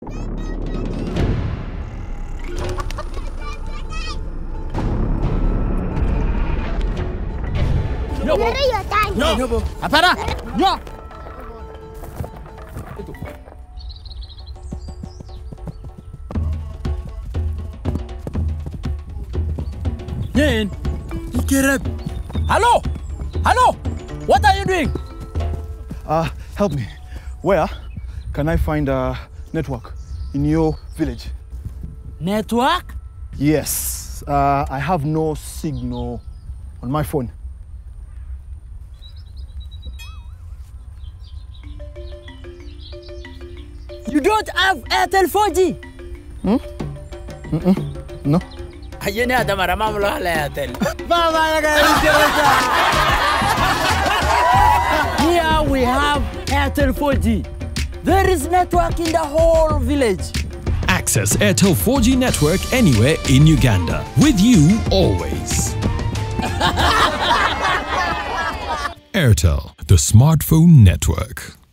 No. No. Apara. No. Yen. Hello. Hello. What are you doing? Help me. Where can I find a network in your village? Network? Yes. I have no signal on my phone. You don't have Airtel 4G? No. Here we have Airtel 4G. There is network in the whole village. Access Airtel 4G network anywhere in Uganda. With you always. Airtel, the smartphone network.